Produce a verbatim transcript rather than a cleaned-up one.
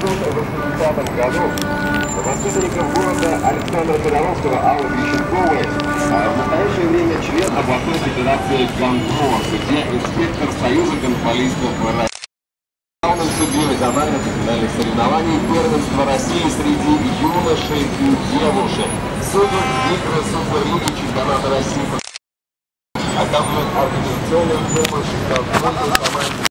девятьсот восьмидесятом году воспитанником города Александра Федоровского Аллы Грищенковой в настоящее время член областной федерации гандбола, судья, инспектор Союза гандболистов России. Главным судьей зональных и финальных соревнований первенства России среди юношей и девушек. Судья игры Суперлиги чемпионата России. А также организационную помощь команде.